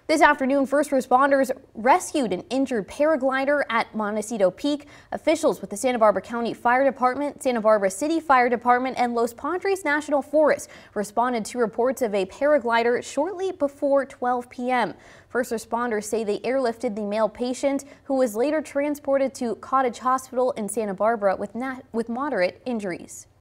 This afternoon, first responders rescued an injured paraglider at Montecito Peak. Officials with the Santa Barbara County Fire Department, Santa Barbara City Fire Department, and Los Padres National Forest responded to reports of a paraglider shortly before 12 p.m. First responders say they airlifted the male patient, who was later transported to Cottage Hospital in Santa Barbara with moderate injuries.